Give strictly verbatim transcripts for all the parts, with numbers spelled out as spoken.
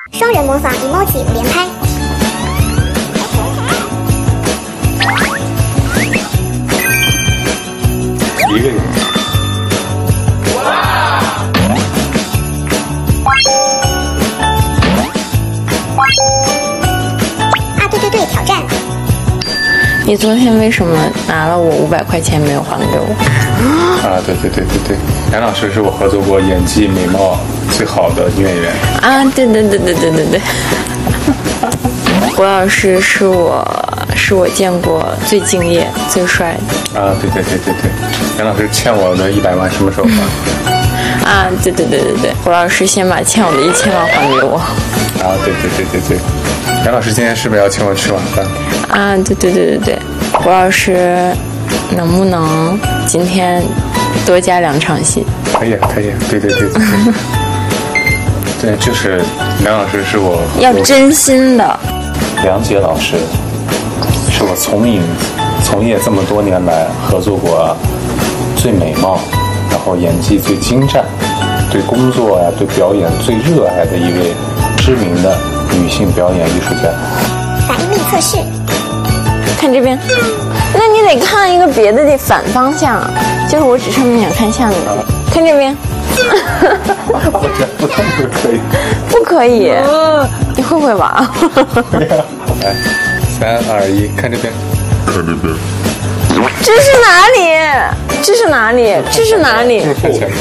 双人模仿 emoji 连拍。 一个人。哇！ 啊，对对对，挑战。 你昨天为什么拿了我五百块钱没有还给我？ 啊，对对对对对，梁老师是我合作过演技美貌最好的女演员。 啊，对对对对对对对。胡老师是我是我见过最敬业、最帅的。 啊，对对对对对，梁老师欠我的一百万什么时候还？ 啊，对对对对对，胡老师先把欠我的一千万还给我。 啊，对对对对对，梁老师今天是不是要请我吃晚饭？ 啊，对对对对对，胡老师能不能今天多加两场戏？ 可以可以，对对对对。对，就是梁老师是我要真心的。 梁洁老师是我从影从业这么多年来合作过最美貌，然后演技最精湛，对工作呀、对表演最热爱的一位知名的女性表演艺术家。 反应力测试。 看这边，那你得看一个别的的反方向，就是我指上面想看下面的。看这边。 我这不能不可以， 不可以。你会不会玩？ 来，三二一，看这边，看这边。 这是哪里？这是哪里？这是哪里？ 看前面。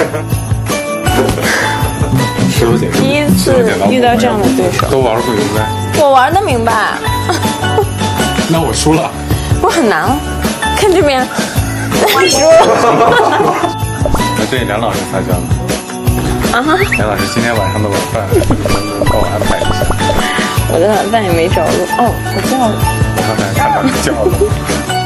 石头剪刀。 第一次遇到这样的对手。 都玩不明白。 我玩得明白。 那我输了。 不很难了。看这边。你输了。 那对梁老师撒娇呢？ 啊哈！ 梁老师今天晚上的晚饭能不能帮我安排一下？ 我的晚饭也没着落。哦，我叫了。 我刚才看到你叫了。